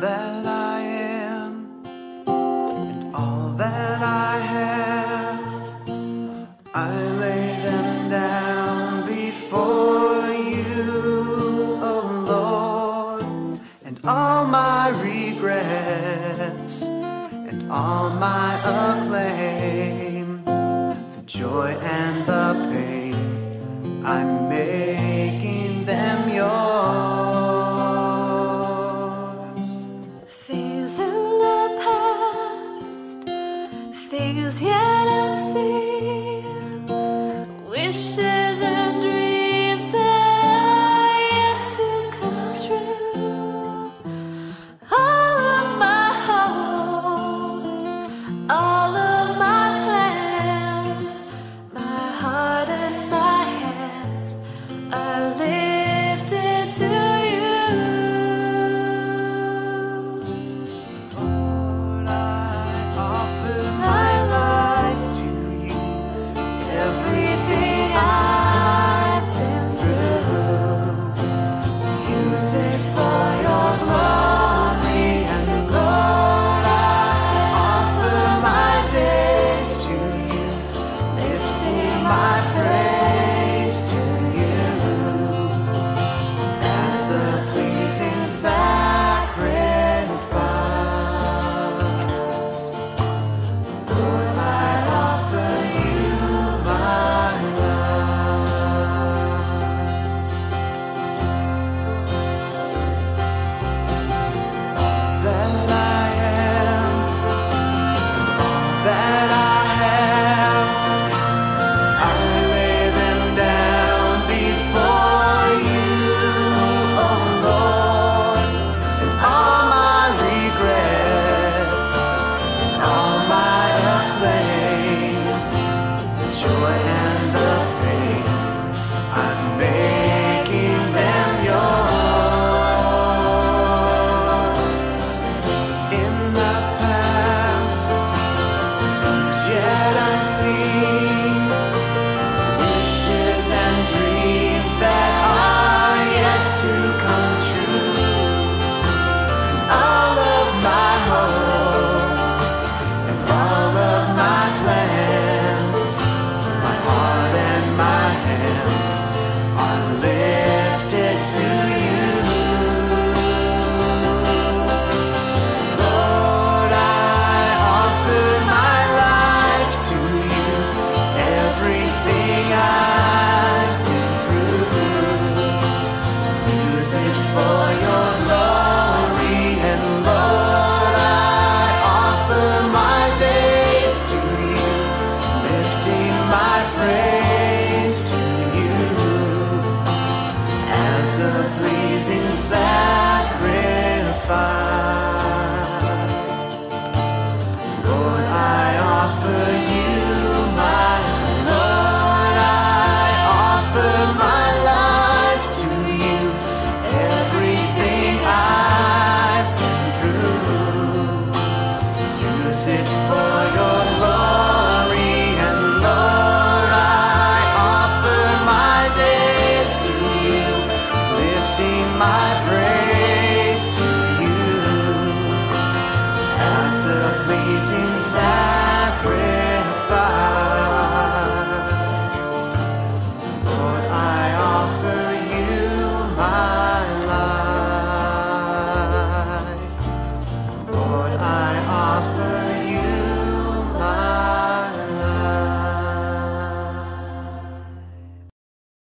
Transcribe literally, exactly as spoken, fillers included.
that I am and all that I have, I lay them down before you, oh Lord, and all my regrets and all my acclaim, the joy and the pain, I'm making them yours. Things in the past, things yet unseen, wishes and dreams that are yet to come true. All of my hopes, all of my plans, my heart and my hands are lifted to you. Lord, I offer my life to you, everything I've been through. Use it for your glory, and Lord, I offer my days to you, lifting my praise to you as a pleasing sacrifice. Lord, I offer you my life. That I am, that I have, I lay them down before you, oh Lord, and all my regrets and all my acclaim, the joy and the pain, I'm making them yours. Things in the past, things yet unseen, wishes and dreams that are yet to come true, and all of my hopes and all of my plans, my heart and my hands are lifted to you. Lord, I offer my life to you, everything I've been through. Use it for your glory, and Lord, I offer my days to you, lifting my praise to you as a pleasing sacrifice. Lord, I offer you my, Lord, I offer my life to you, everything I've been through. Use it for your glory, and Lord, I offer my days to you, lifting my praise to you as a pleasing sacrifice. Lord, I offer you my life. Lord, I